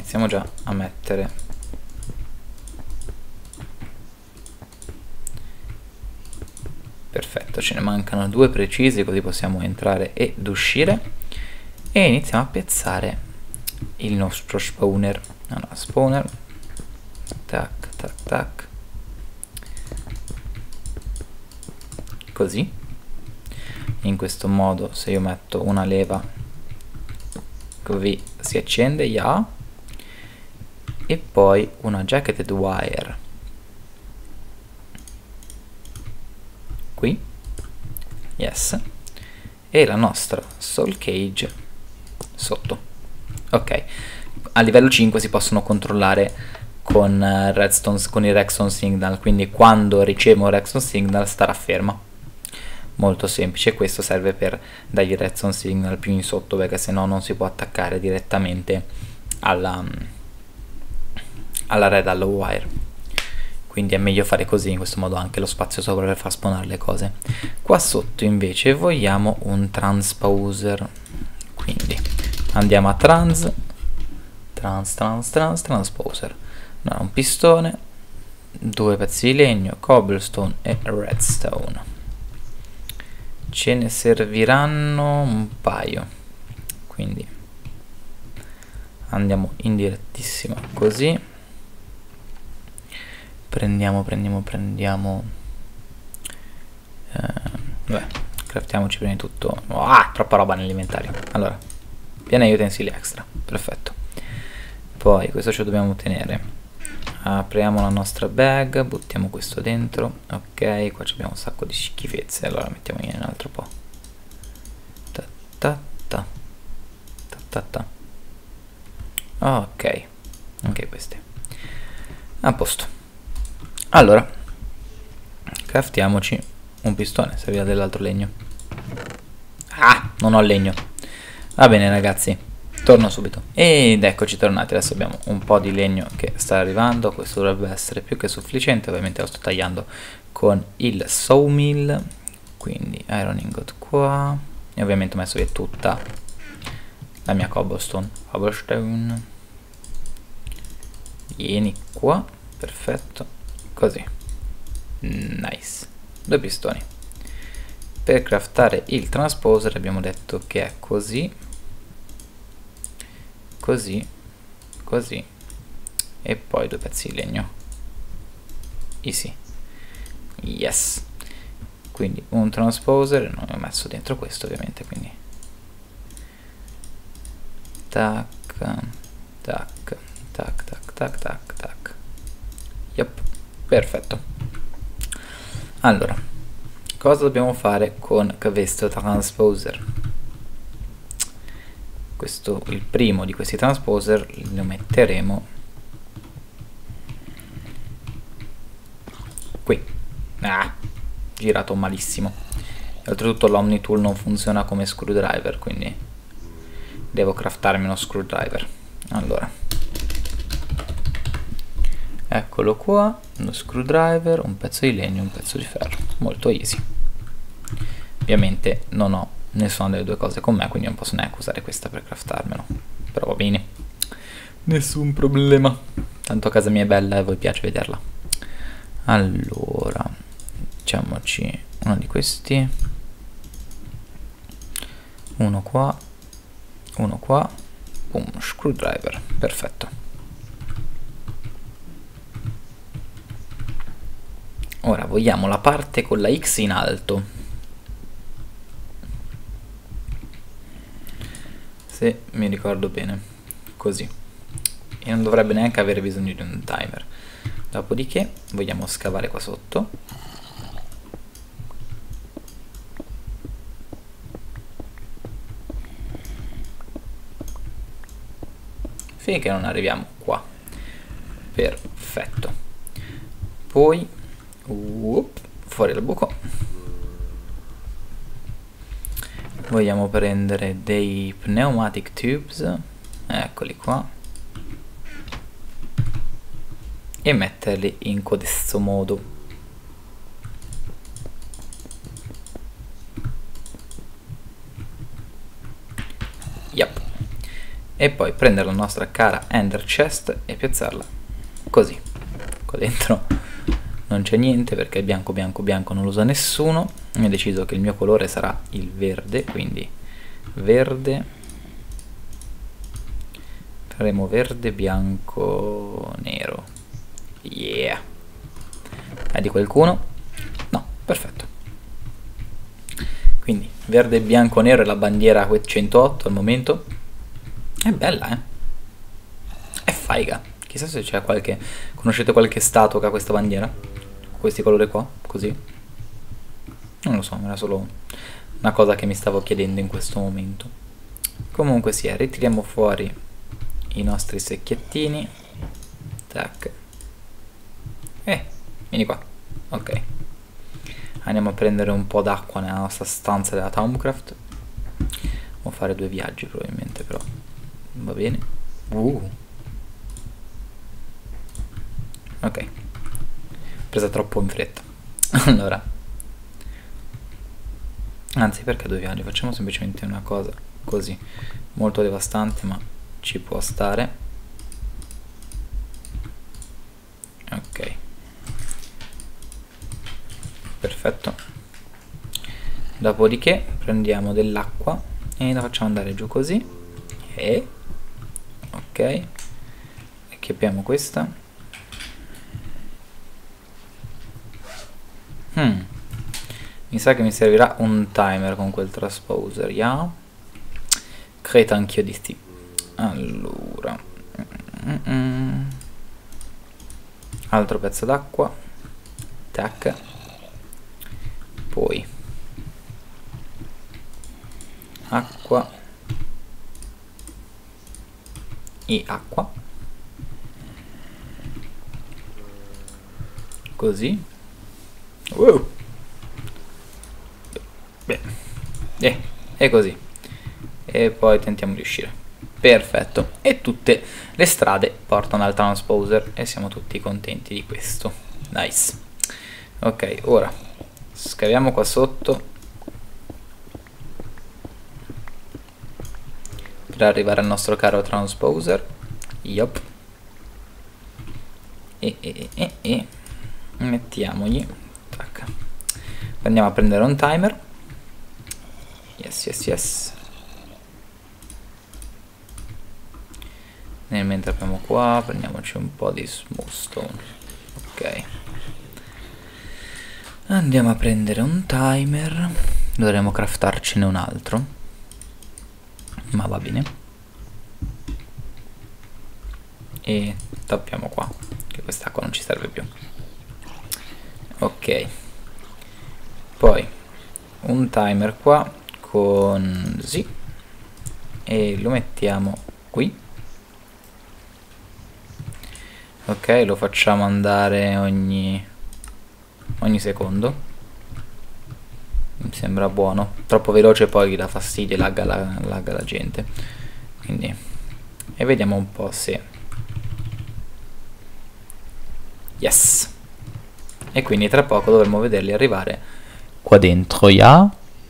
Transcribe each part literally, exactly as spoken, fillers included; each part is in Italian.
iniziamo già a mettere perfetto, ce ne mancano due precisi, così possiamo entrare ed uscire, e iniziamo a piazzare il nostro spawner. Allora, spawner, tac tac tac, così. In questo modo, se io metto una leva così si accende, yeah. E poi una jacketed wire qui, yes, e la nostra soul cage sotto. Ok, a livello cinque si possono controllare con, uh, redstone, con il redstone signal, quindi quando ricevo un redstone signal starà ferma. Molto semplice, questo serve per dargli il redstone signal più in sotto, perché sennò non si può attaccare direttamente alla, alla red hollow wire, quindi è meglio fare così, in questo modo anche lo spazio sopra per far spawnare le cose. Qua sotto invece vogliamo un transpouser, quindi andiamo a trans trans trans trans transpouser. Allora, un pistone, due pezzi di legno, cobblestone e redstone. Ce ne serviranno un paio, quindi andiamo in direttissima così, prendiamo prendiamo prendiamo eh, beh, craftiamoci prima di tutto, ah, troppa roba nell'inventario. Allora, piena di utensili extra, perfetto. Poi questo ce lo dobbiamo tenere, apriamo la nostra bag, buttiamo questo dentro. Ok, qua abbiamo un sacco di schifezze, allora mettiamo in un altro po'. Ta ta ta ta ta ta. Ok, anche questi a posto. Allora, craftiamoci un pistone, servirà dell'altro legno. Ah, non ho legno. Va bene ragazzi, torno subito. Ed eccoci tornati, adesso abbiamo un po' di legno che sta arrivando, questo dovrebbe essere più che sufficiente, ovviamente lo sto tagliando con il sawmill, quindi iron ingot qua, e ovviamente ho messo via tutta la mia cobblestone. Cobblestone, vieni qua, perfetto, così, nice. Due pistoni. Per craftare il transposer abbiamo detto che è così, così, così, e poi due pezzi di legno. Easy. Yes. Quindi un transposer, non ho messo dentro questo ovviamente, quindi tac tac tac tac tac tac tac. Yep, perfetto. Allora, cosa dobbiamo fare con questo transposer? Questo, il primo di questi transposer lo metteremo qui. Ah, girato malissimo. E oltretutto l'Omnitool non funziona come screwdriver, quindi devo craftarmi uno screwdriver. Allora, eccolo qua, uno screwdriver, un pezzo di legno, un pezzo di ferro, molto easy. Ovviamente non ho nessuna delle due cose con me, quindi non posso neanche usare questa per craftarmelo, però va bene, nessun problema, tanto casa mia è bella e a voi piace vederla. Allora, facciamoci uno di questi, uno qua, uno qua, un screwdriver, perfetto. Ora vogliamo la parte con la X in alto, se mi ricordo bene, così, e non dovrebbe neanche avere bisogno di un timer. Dopodiché vogliamo scavare qua sotto, finché non arriviamo qua, perfetto. Poi whoop, fuori dal buco vogliamo prendere dei pneumatic tubes, eccoli qua, e metterli in questo modo. Yep. e poi prendere la nostra cara Ender Chest e piazzarla così. Qua dentro non c'è niente perché il bianco bianco bianco non lo usa nessuno. Ho deciso che il mio colore sarà il verde, quindi verde, faremo verde bianco nero. Yeah. Hai di qualcuno? No, perfetto. Quindi verde bianco nero è la bandiera centootto al momento. È bella, eh? È faiga. Chissà se c'è qualche... Conoscete qualche stato che ha questa bandiera? Questi colori qua, così? Non lo so, era solo una cosa che mi stavo chiedendo in questo momento. Comunque sia, ritiriamo fuori i nostri secchiettini. Tac. Eh, vieni qua. Ok. Andiamo a prendere un po' d'acqua nella nostra stanza della Thaumcraft. Devo fare due viaggi probabilmente, però va bene. Uh. Ok. Presa troppo in fretta. Allora, anzi, perché due viaggi? Facciamo semplicemente una cosa così, molto devastante, ma ci può stare. Ok, perfetto. Dopodiché prendiamo dell'acqua e la facciamo andare giù così. E ok, e chiappiamo questa. Hmm. Mi sa che mi servirà un timer con quel transposer, yeah? Credo anch'io di sì. Allora, mm -mm. altro pezzo d'acqua, tac, poi acqua e acqua, così. Wow. Beh, eh, è così. E poi tentiamo di uscire. Perfetto. E tutte le strade portano al transposer e siamo tutti contenti di questo. Nice. Ok, ora scaviamo qua sotto per arrivare al nostro caro transposer. Yup. E, e, e, e mettiamogli. Tac. Andiamo a prendere un timer. Yes, yes, yes. Nel mentre abbiamo qua, prendiamoci un po' di smooth stone. Ok. Andiamo a prendere un timer. Dovremmo craftarcene un altro, ma va bene. E tappiamo qua, che quest'acqua non ci serve più. Ok. Poi un timer qua con sì, e lo mettiamo qui. Ok, lo facciamo andare ogni ogni secondo. Mi sembra buono. Troppo veloce poi gli dà fastidio e lagga la, lagga la gente. Quindi, e vediamo un po' se yes. E quindi tra poco dovremo vederli arrivare qua dentro, yeah?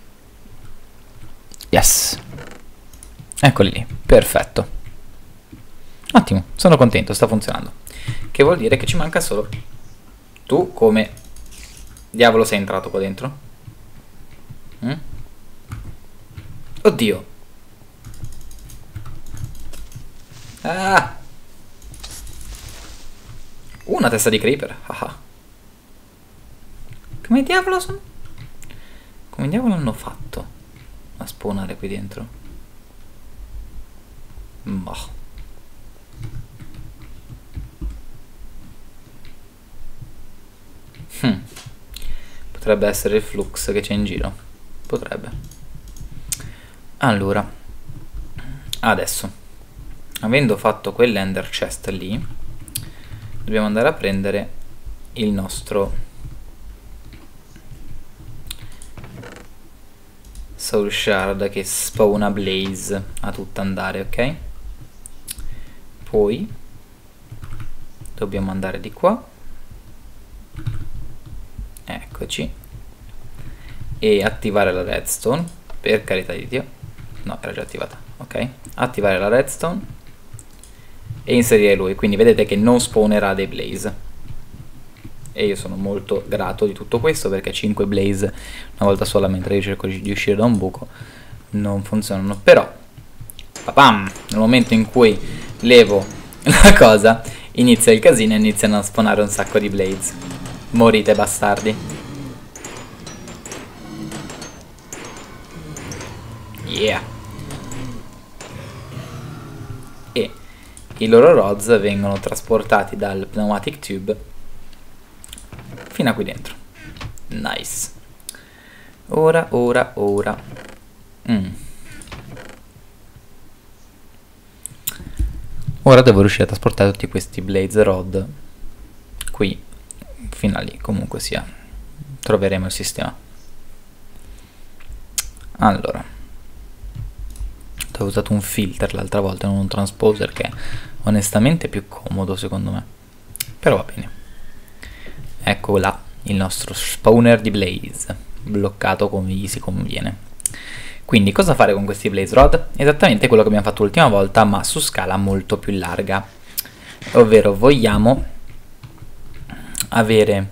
Yes. Eccoli lì, perfetto. Ottimo, sono contento, sta funzionando. Che vuol dire che ci manca solo... Tu come diavolo sei entrato qua dentro? Mm? Oddio. Ah! Una testa di creeper. Ah. Come diavolo sono? Come diavolo hanno fatto a spawnare qui dentro? Boh. Hmm. Potrebbe essere il flux che c'è in giro. Potrebbe. Allora, adesso, avendo fatto quell'ender chest lì, dobbiamo andare a prendere il nostro soul shard che spawna blaze a tutto andare, ok? Poi dobbiamo andare di qua, eccoci, e attivare la redstone, per carità di Dio. No, era già attivata, ok? attivare la redstone e inserire lui, quindi vedete che non spawnerà dei blaze. E io sono molto grato di tutto questo, perché cinque blaze una volta sola mentre io cerco di uscire da un buco non funzionano. Però papam, nel momento in cui levo la cosa inizia il casino e iniziano a spawnare un sacco di blaze. Morite bastardi. Yeah. E i loro rods vengono trasportati dal pneumatic tube fino a qui dentro. Nice. Ora, ora, ora. Mm. Ora devo riuscire a trasportare tutti questi blaze rod qui fino a lì. Comunque sia, troveremo il sistema. Allora, ho usato un filter l'altra volta, non un transposer, che è onestamente più comodo secondo me, però va bene. Ecco là il nostro spawner di blaze, bloccato come gli si conviene. Quindi cosa fare con questi blaze rod? Esattamente quello che abbiamo fatto l'ultima volta, ma su scala molto più larga. Ovvero vogliamo avere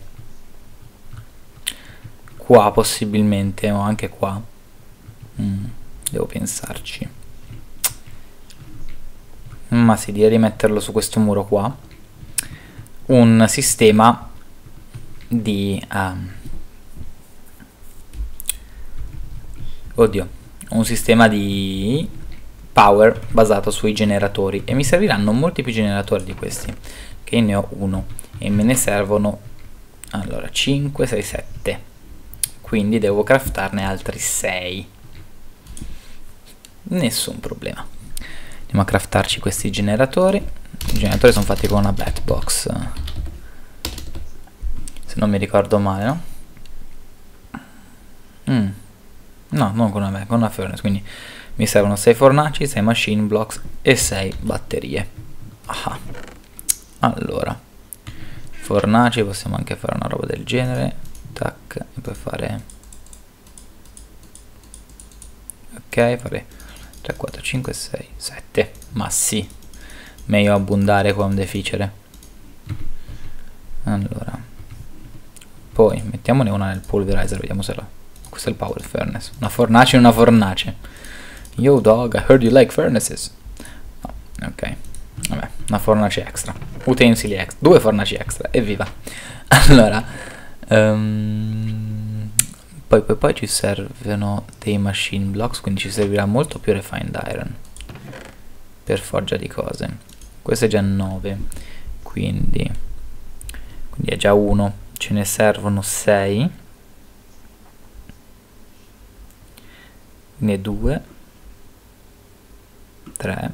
qua possibilmente, o anche qua, mm, devo pensarci, ma sì, direi di metterlo su questo muro qua, un sistema di um, oddio un sistema di power basato sui generatori, e mi serviranno molti più generatori di questi, che ne ho uno e me ne servono allora cinque, sei, sette, quindi devo craftarne altri sei. Nessun problema, andiamo a craftarci questi generatori. I generatori sono fatti con una batbox, se non mi ricordo male, no? Mm. No, non con una, con una furnace, quindi mi servono sei fornaci, sei machine blocks e sei batterie. Ah. Allora, fornaci, possiamo anche fare una roba del genere. Tac, e poi fare... ok, fare tre, quattro, cinque, sei, sette. Ma sì, meglio abbondare qua un deficere. Allora, poi mettiamone una nel pulverizer, vediamo se la... questo è il power furnace, una fornace in una fornace. Yo dog, I heard you like furnaces. No, ok, vabbè, una fornace extra, utensili extra, due fornaci extra, evviva. Allora, um, poi, poi poi ci servono dei machine blocks, quindi ci servirà molto più refined iron per forgia di cose. Questo è già nove, quindi, quindi è già uno, ce ne servono sei, quindi due, tre,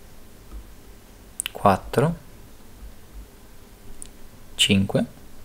quattro, cinque,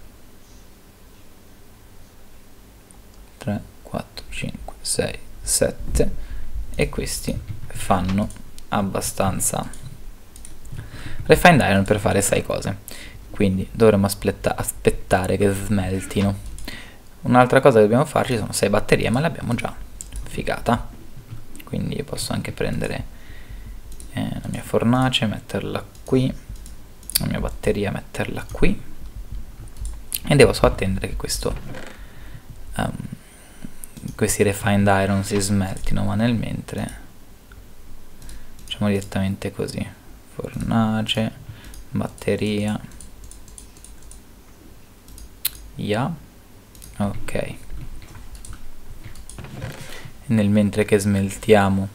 tre, quattro, cinque, sei, sette, e questi fanno abbastanza refined iron per fare sei cose, quindi dovremmo aspettare che smeltino. Un'altra cosa che dobbiamo farci sono sei batterie, ma le abbiamo già. Figata. Quindi posso anche prendere eh, la mia fornace, metterla qui, la mia batteria, metterla qui, e devo solo attendere che questo um, questi refined iron si smeltino, ma nel mentre facciamo direttamente così: fornace, batteria, yeah, ok. Nel mentre che smeltiamo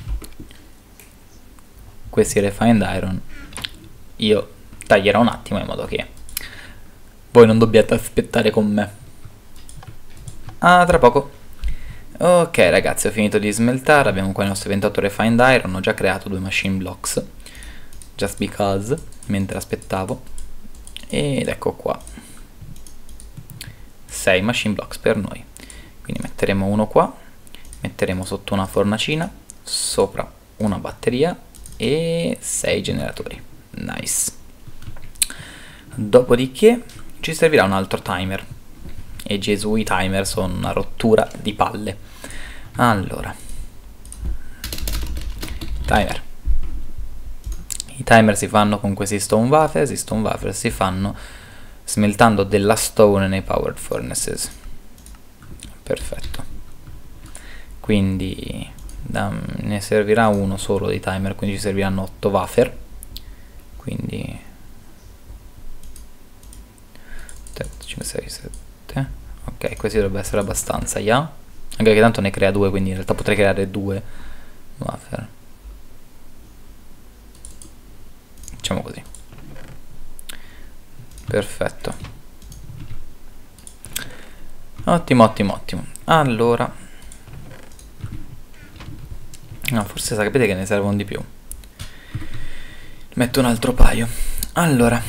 questi refined iron, io taglierò un attimo in modo che voi non dobbiate aspettare con me. Ah, tra poco. Ok ragazzi, ho finito di smeltare, abbiamo qua il nostro ventotto refined iron, ho già creato due machine blocks, just because, mentre aspettavo, ed ecco qua, sei machine blocks per noi. Quindi metteremo uno qua, metteremo sotto una fornacina, sopra una batteria e sei generatori. Nice. Dopodiché ci servirà un altro timer, e Gesù, i timer sono una rottura di palle. Allora, timer, I timer si fanno con questi stone wafers, i stone wafers si fanno smeltando della stone nei powered furnaces. Perfetto. Quindi da, ne servirà uno solo di timer, quindi ci serviranno otto wafer. Quindi cinque, sei, sette. Ok, questo dovrebbe essere abbastanza, ya. Yeah. Anche perché tanto ne crea due, quindi in realtà potrei creare due wafer. Facciamo così. Perfetto. Ottimo, ottimo, ottimo. Allora, no, forse sapete che ne servono di più. Metto un altro paio. Allora,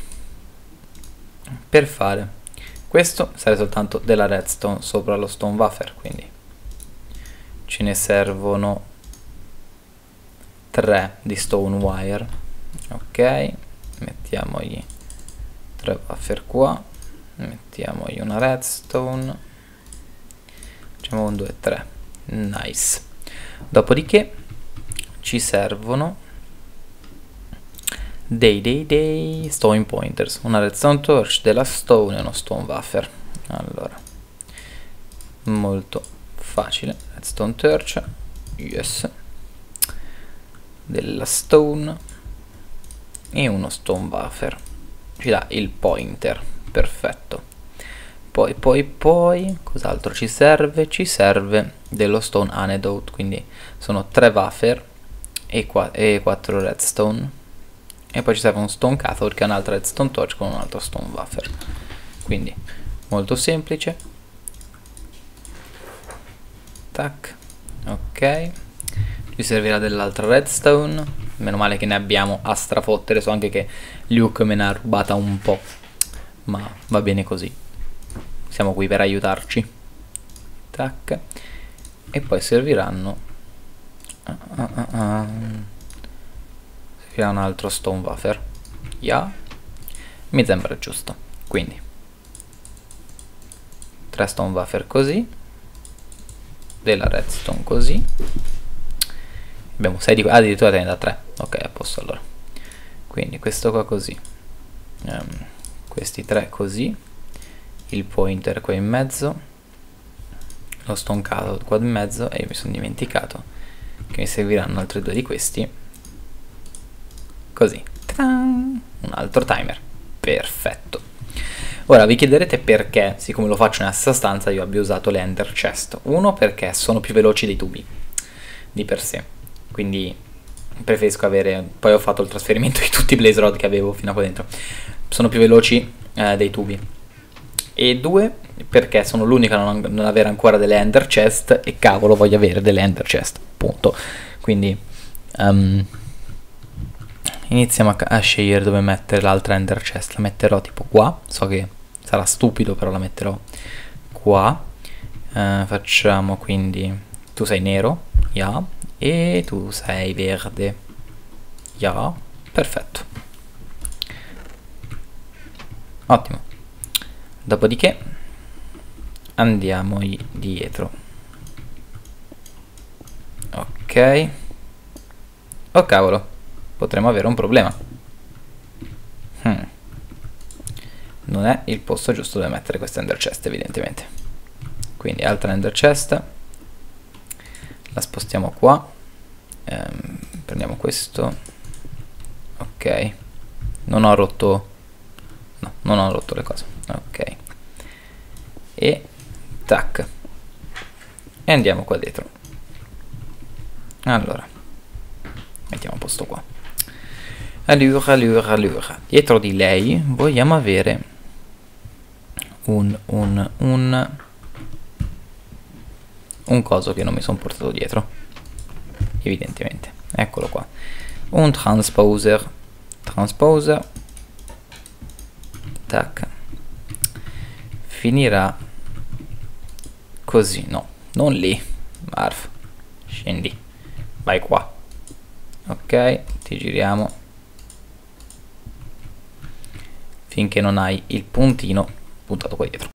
per fare questo serve soltanto della redstone sopra lo stone wafer, quindi ce ne servono tre di stone wire. Ok, mettiamogli tre wafer qua, mettiamogli una redstone, facciamo un, due, tre, nice. Dopodiché ci servono dei dei dei stone pointers, una redstone torch, della stone e uno stone wafer. Allora, molto facile. Redstone torch, yes, della stone e uno stone wafer ci dà il pointer. Perfetto. Poi poi poi cos'altro ci serve? Ci serve dello stone antidote, quindi sono tre wafer e, qua e quattro redstone. E poi ci serve un stone cathode che è un'altra redstone torch con un altro stone wafer. Quindi molto semplice. Tac. Ok, ci servirà dell'altra redstone. Meno male che ne abbiamo a strafottere. So anche che Luke me ne ha rubata un po', ma va bene così, siamo qui per aiutarci. Tac. E poi serviranno uh, uh, uh, uh. servirà un altro stone wafer. Yeah. Mi sembra giusto. Quindi tre stone wafer così, della redstone così. Abbiamo sei di qua, addirittura te ne da tre. Ok, a posto allora. Quindi questo qua così, um, questi tre così, il pointer qua in mezzo, lo stone cathode qua in mezzo, e io mi sono dimenticato che mi serviranno altri due di questi. Così. Ta-da! Un altro timer. Perfetto. Ora vi chiederete perché, siccome lo faccio nella stessa stanza, io abbia usato le ender chest. Uno, perché sono più veloci dei tubi di per sé, quindi preferisco avere, poi ho fatto il trasferimento di tutti i blaze rod che avevo fino a qua dentro, sono più veloci eh, dei tubi. E due, perché sono l'unica a non, non avere ancora delle ender chest, e cavolo voglio avere delle ender chest, punto. Quindi um, iniziamo a, a scegliere dove mettere l'altra ender chest. La metterò tipo qua, so che sarà stupido però la metterò qua. Uh, facciamo quindi, tu sei nero, yeah, e tu sei verde, yeah, perfetto, ottimo. Dopodiché andiamo dietro. Ok. Oh cavolo, potremmo avere un problema. hmm. Non è il posto giusto dove mettere questa ender chest, evidentemente. Quindi altra ender chest, la spostiamo qua, ehm, prendiamo questo. Ok, non ho rotto, no, non ho rotto le cose. Ok, e tac, e andiamo qua dietro. Allora mettiamo a posto qua. Allora, allora, allora, dietro di lei vogliamo avere un un un un coso che non mi sono portato dietro, evidentemente. Eccolo qua, un transposer. Transposer, tac, finirà così. No, non lì, Marf, scendi, vai qua. Ok, ti giriamo finché non hai il puntino puntato qua dietro.